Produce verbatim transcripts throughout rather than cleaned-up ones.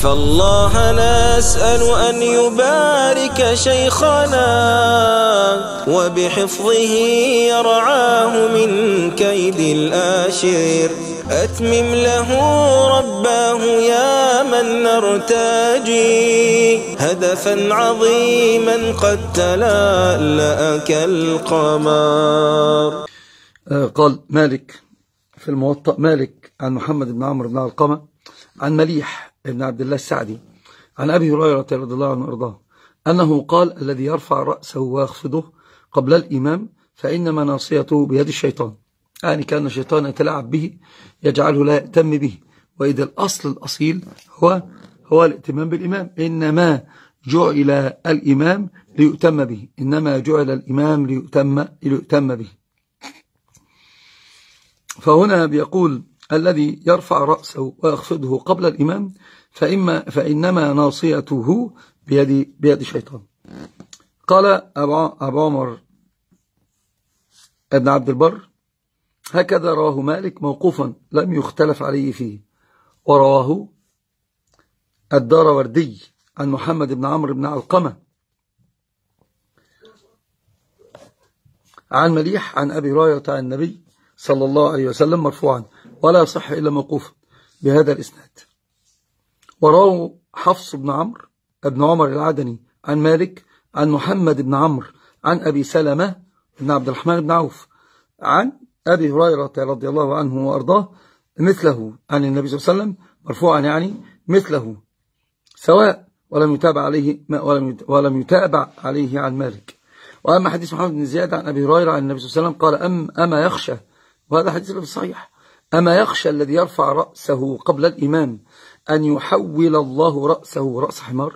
فالله نسأل أن يبارك شيخنا وبحفظه يرعاه من كيد الآشر. أتمم له رباه يا من نرتجي هدفا عظيما قد تلألأ كالقمر. قال مالك في الموطأ، مالك عن محمد بن عمرو بن علقمة عن مليح بن عبد الله السعدي عن أبي هريرة رضي الله عنه وأرضاه أنه قال: الذي يرفع رأسه ويخفضه قبل الإمام فإنما ناصيته بيد الشيطان. يعني كان الشيطان يتلاعب به يجعله لا يأتم به، وإذا الأصل الأصيل هو هو الائتمام بالإمام. إنما جعل الإمام ليؤتم به، إنما جعل الإمام ليؤتم, ليؤتم به. فهنا بيقول: الذي يرفع رأسه ويخفضه قبل الإمام فإما فإنما ناصيته بيد بيد الشيطان. قال أبو عمر ابن عبد البر: هكذا رواه مالك موقوفا لم يختلف عليه فيه، ورواه الداروردي عن محمد بن عمرو بن علقمة عن مليح عن أبي هريرة عن النبي صلى الله عليه وسلم مرفوعا، ولا يصح إلا موقوفا بهذا الإسناد. ورواه حفص بن عمرو ابن عمر العدني عن مالك عن محمد بن عمرو عن أبي سلمة بن عبد الرحمن بن عوف عن أبي هريرة رضي الله عنه وأرضاه مثله عن النبي صلى الله عليه وسلم مرفوعا، يعني مثله سواء، ولم يتابع عليه ولم يتابع عليه عن مالك. وأما حديث محمد بن زياد عن أبي هريرة عن النبي صلى الله عليه وسلم قال: أم أما يخشى، وهذا حديث صحيح، أما يخشى الذي يرفع رأسه قبل الإمام أن يحول الله رأسه رأس حمار.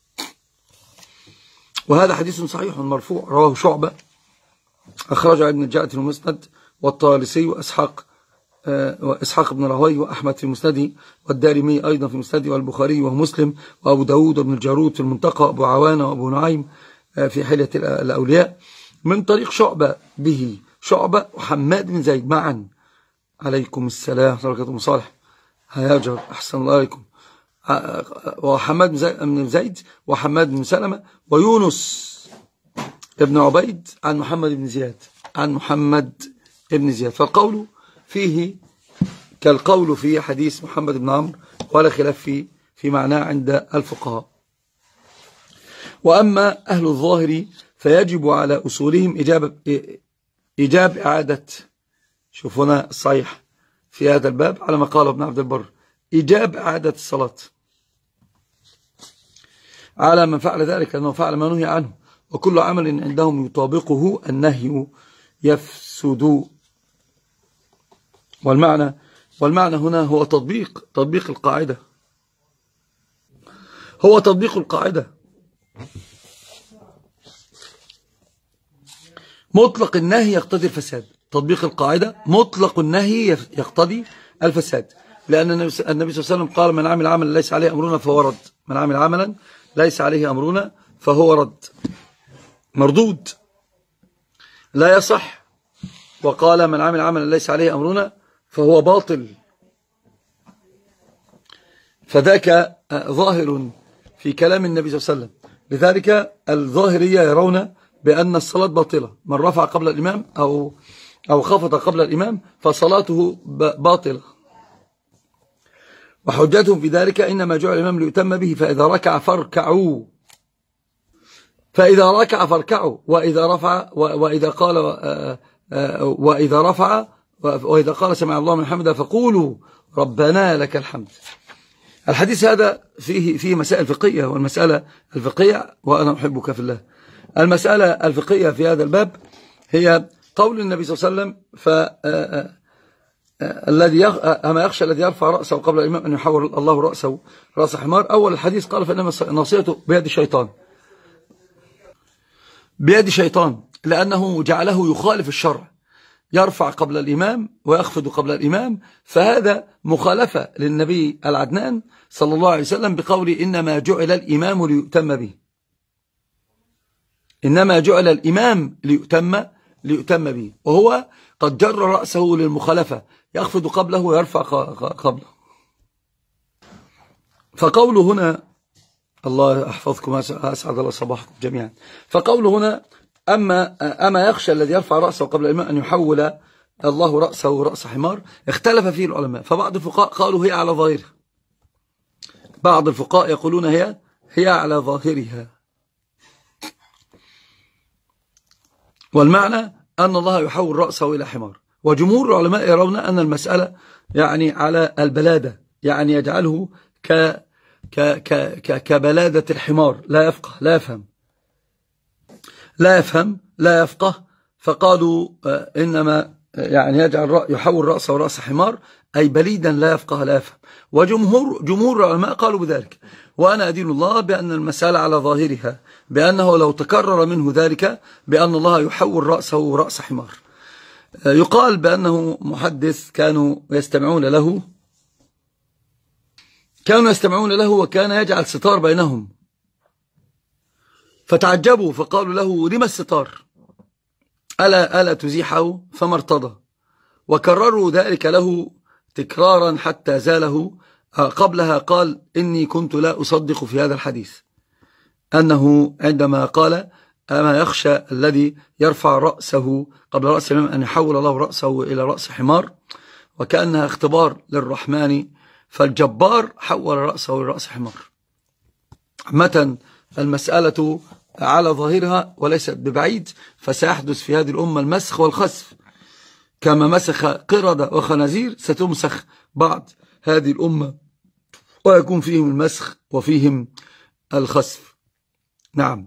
وهذا حديث صحيح مرفوع رواه شعبة، أخرجه ابن الجاء في المسند، والطالسي وإسحاق وإسحاق بن راهويه وأحمد في مسنده، والدارمي أيضا في مسنده، والبخاري ومسلم وأبو داود وابن الجارود في المنتقى، وأبو عوانة وأبو نعيم في حلية الأولياء من طريق شعبة به شعبة وحماد بن زيد معا. عليكم السلام ورحمة الله وصالح هياجر أحسن الله عليكم. وحماد بن زيد وحماد بن سلمة ويونس ابن عبيد عن محمد بن زياد عن محمد بن زياد. فالقول فيه كالقول في حديث محمد بن عمرو، ولا خلاف فيه في معناه عند الفقهاء. وأما أهل الظاهر فيجب على أصولهم إجابة إيجاب إعادة، شوفونا الصحيح في هذا الباب على ما قال ابن عبد البر: إيجاب إعادة الصلاة على من فعل ذلك أنه فعل ما نهي عنه، وكل عمل عندهم يطابقه النهي يفسد. والمعنى والمعنى هنا هو تطبيق تطبيق القاعدة هو تطبيق القاعدة مطلق النهي يقتضي الفساد. تطبيق القاعدة مطلق النهي يقتضي الفساد، لأن النبي صلى الله عليه وسلم قال: من عمل عملا ليس عليه أمرنا فهو رد. من عمل عملا ليس عليه أمرنا فهو رد، مردود، لا يصح. وقال: من عمل عملا ليس عليه أمرنا فهو باطل. فذاك ظاهر في كلام النبي صلى الله عليه وسلم. لذلك الظاهرية يرون بأن الصلاة باطلة، من رفع قبل الإمام أو أو خفض قبل الإمام فصلاته باطلة. وحجتهم في ذلك: إنما جعل الإمام ليؤتم به، فإذا ركع فاركعوا فإذا ركع فاركعوا وإذا رفع وإذا قال وإذا رفع وإذا قال سمع الله من حمده فقولوا ربنا لك الحمد. الحديث هذا فيه فيه مسائل فقهية، والمسألة الفقهية وأنا أحبك في الله. المسألة الفقهية في هذا الباب هي قول النبي صلى الله عليه وسلم: ف الذي أما يخشى الذي يرفع رأسه قبل الإمام أن يحول الله رأسه رأس حمار. أول الحديث قال: فإنما ناصيته بيد الشيطان بيد الشيطان لأنه جعله يخالف الشرع، يرفع قبل الإمام ويخفض قبل الإمام، فهذا مخالفة للنبي العدنان صلى الله عليه وسلم بقول: إنما جعل الإمام ليؤتم به. إنما جعل الإمام ليؤتم ليؤتم به، وهو قد جر رأسه للمخالفة، يخفض قبله ويرفع قبله. فقوله هنا، الله أحفظكم، أسعد الله صباحكم جميعا. فقوله هنا أما, أما يخشى الذي يرفع رأسه قبل الإمام أن يحول الله رأسه رأس حمار، اختلف فيه العلماء. فبعض الفقهاء قالوا هي على ظاهرها، بعض الفقهاء يقولون هي هي على ظاهرها، والمعنى أن الله يحول رأسه إلى حمار. وجمهور العلماء يرون أن المسألة يعني على البلادة، يعني يجعله ك ك ك ك كبلادة الحمار، لا يفقه لا يفهم لا يفهم لا يفقه. فقالوا إنما يعني يجعل يحول رأسه رأس حمار، أي بليدا لا يفقه لا يفهم. وجمهور جمهور العلماء قالوا بذلك. وأنا أدين الله بأن المسألة على ظاهرها، بأنه لو تكرر منه ذلك بأن الله يحول رأسه رأس حمار. يقال بأنه محدث كانوا يستمعون له كانوا يستمعون له وكان يجعل ستار بينهم، فتعجبوا فقالوا له لما الستار؟ ألا, ألا تزيحه؟ فما ارتضى. وكرروا ذلك له تكرارا حتى زاله. قبلها قال إني كنت لا أصدق في هذا الحديث، أنه عندما قال أما يخشى الذي يرفع رأسه قبل رأس الإمام أن يحول الله رأسه إلى رأس حمار، وكأنها اختبار للرحمن، فالجبار حول رأسه إلى رأس حمار. متى المسألة على ظاهرها وليست ببعيد، فسيحدث في هذه الأمة المسخ والخسف، كما مسخ قردة وخنازير ستمسخ بعض هذه الأمة ويكون فيهم المسخ وفيهم الخسف. نعم.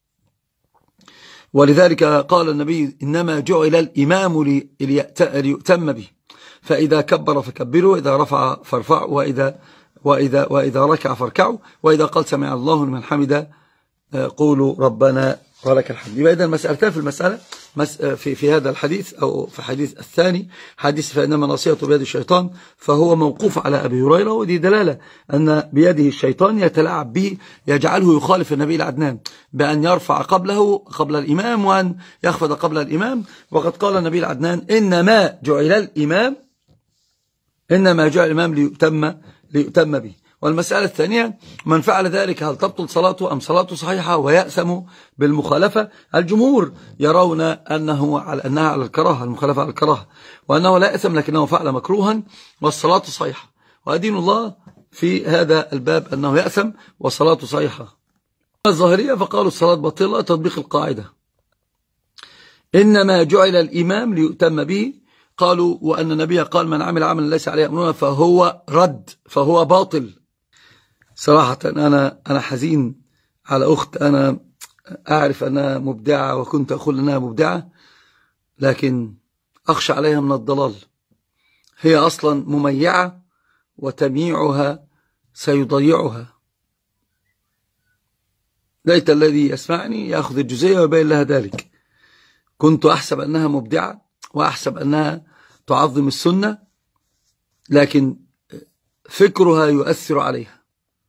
ولذلك قال النبي إنما جعل الإمام ليؤتم به، فإذا كبر فكبروا، وإذا رفع فارفعوا، وإذا, وإذا, وإذا ركع فاركعوا، وإذا قال سمع الله لمن حمده قولوا ربنا ولك الحمد. يبقى إذن مسألتان في المسألة في, في هذا الحديث أو في الحديث الثاني، حديث فإنما نصيحته بيد الشيطان، فهو موقوف على أبي هريرة، ودي دلالة أن بيده الشيطان يتلاعب به، يجعله يخالف النبي العدنان بأن يرفع قبله قبل الإمام وأن يخفض قبل الإمام. وقد قال النبي العدنان إنما جعل الإمام إنما جعل الإمام ليؤتم ليؤتم به. والمسألة الثانية من فعل ذلك هل تبطل صلاته أم صلاته صحيحة ويأثم بالمخالفة؟ الجمهور يرون أنه على أنها على الكراهة، المخالفة على الكراهة، وأنه لا يأثم لكنه فعل مكروها والصلاة صحيحة. وأدين الله في هذا الباب أنه يأثم والصلاة صحيحة. الظاهرية فقالوا الصلاة باطلة، تطبيق القاعدة إنما جعل الإمام ليؤتم به. قالوا وأن النبي قال من عمل عملا ليس عليه أمرنا فهو رد، فهو باطل. صراحة أنا أنا حزين على أخت أنا أعرف أنها مبدعة وكنت أقول أنها مبدعة، لكن أخشى عليها من الضلال. هي أصلا مميعة وتمييعها سيضيعها. ليت الذي يسمعني يأخذ الجزئية ويبين لها ذلك. كنت أحسب أنها مبدعة وأحسب أنها تعظم السنة، لكن فكرها يؤثر عليها،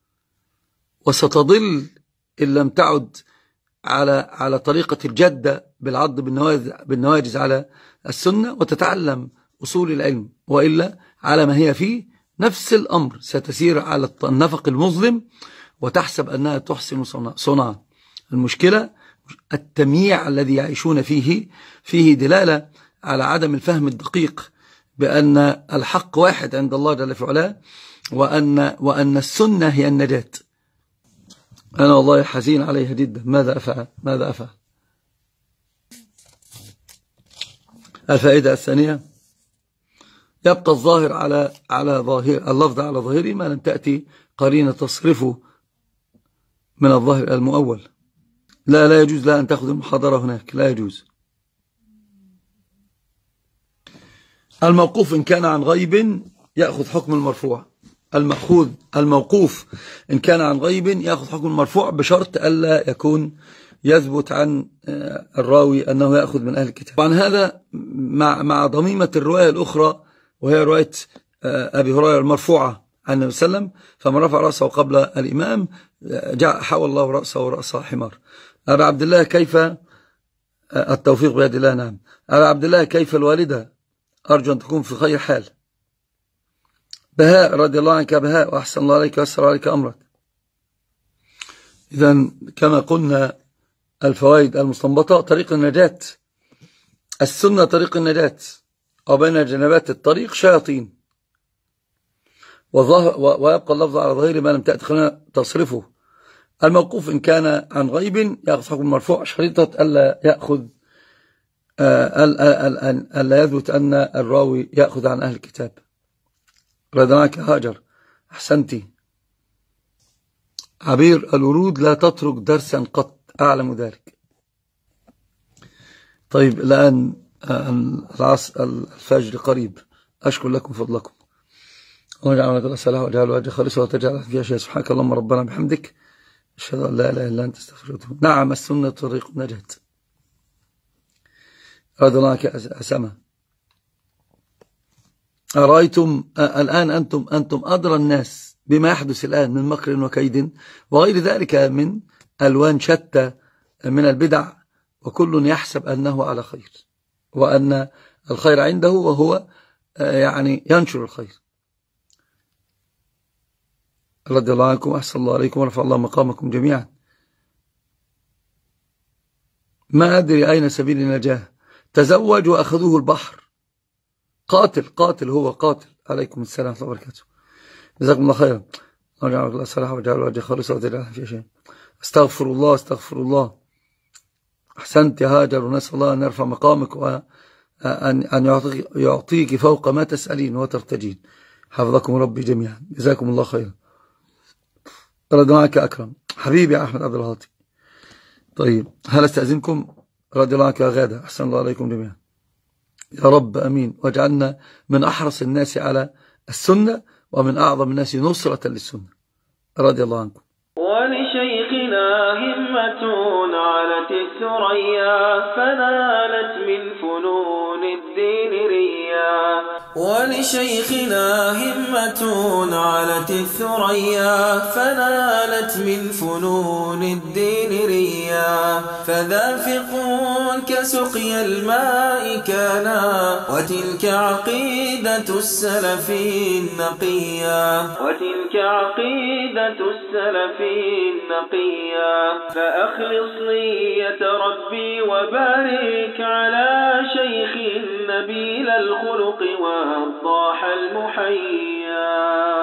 وستضل إن لم تعد على على طريقة الجدة بالعض بالنواجز على السنة وتتعلم أصول العلم، وإلا على ما هي فيه نفس الأمر ستسير على النفق المظلم وتحسب أنها تحسن صنعا. المشكلة التمييع الذي يعيشون فيه فيه دلالة على عدم الفهم الدقيق بأن الحق واحد عند الله جل في علاه، وأن, وأن السنة هي النجاة. أنا والله حزين عليها جدا. ماذا أفعل ماذا أفعل الفائدة الثانية يبقى الظاهر على على ظاهر اللفظ على ظاهره ما لم تأتي قرينة تصرفه من الظاهر المؤول. لا لا يجوز لا أن تأخذ المحاضرة هناك، لا يجوز. الموقوف إن كان عن غيب يأخذ حكم المرفوع. المأخوذ الموقوف إن كان عن غيب يأخذ حكم المرفوع بشرط ألا يكون يثبت عن الراوي أنه يأخذ من أهل الكتاب. وعن هذا مع مع ضميمة الرواية الأخرى وهي رواية أبي هريرة المرفوعة عن النبي صلى الله عليه وسلم فمن رفع رأسه قبل الإمام جاء حول الله رأسه رأس حمار. أبا عبد الله كيف التوفيق بيد الله. نعم. أبا عبد الله كيف الوالدة؟ أرجو أن تكون في خير حال. بهاء رضي الله عنك بهاء، وأحسن الله عليك ويسر عليك أمرك. إذن كما قلنا الفوائد المستنبطة: طريق النجاة، السنة طريق النجاة، وبين جنبات الطريق شياطين، ويبقى اللفظ على ظاهره ما لم تأتي خلينا تصرفه. الموقوف إن كان عن غيب يأخذ حكم المرفوع، شريطة ألا يأخذ ألا يثبت أن الراوي يأخذ عن أهل الكتاب. رضي عنك هاجر، أحسنتي. عبير: الورود لا تترك درسا قط، أعلم ذلك. طيب الآن العصر الفجر قريب، أشكر لكم فضلكم، ونجعل لك الصلاة وجعل وجه خالصة وتجعل فيها شيء. سبحانك اللهم ربنا بحمدك، أشهد أن لا إله إلا أنت استغفرك. نعم، السنة طريق النجاة. رضي الله عنك أسامة. أرأيتم الآن أنتم أنتم أدرى الناس بما يحدث الآن من مكر وكيد وغير ذلك من ألوان شتى من البدع، وكل يحسب أنه على خير وأن الخير عنده، وهو يعني ينشر الخير. رضي الله عنكم، أحسن الله عليكم، ورفع الله مقامكم جميعا. ما أدري أين سبيل النجاة، تزوج وأخذوه البحر، قاتل قاتل هو قاتل. عليكم السلام ورحمة الله وبركاته، جزاكم الله خيرا، وجعل الله صلاح وجعل وجه خالصة وتجعل في شيء. استغفر الله استغفر الله. أحسنت يا هاجر، ونسأل الله أن يرفع مقامك وأن أن يعطيك فوق ما تسألين وترتجين. حفظكم ربي جميعا، جزاكم الله خيرا. رضي معك أكرم حبيبي يا أحمد عبد الهادي. طيب هل استأذنكم؟ رضي الله عنك يا غادة، أحسن الله عليكم جميعا يا رب، أمين. واجعلنا من أحرص الناس على السنة ومن أعظم الناس نصرة للسنة. رضي الله عنكم. ولشيخنا همة علت الثريا، فنالت من فنون الدين ريا. ولشيخنا همة علت الثريا، فنالت من فنون الدين ريا. فذا فقه كسقي الماء كانا، وتلك عقيدة السلف النقيا. وتلك عقيدة السلف النقيا. فأخلص نية ربي وبارك على شيخ نبيل الخلق والضاح المحيا.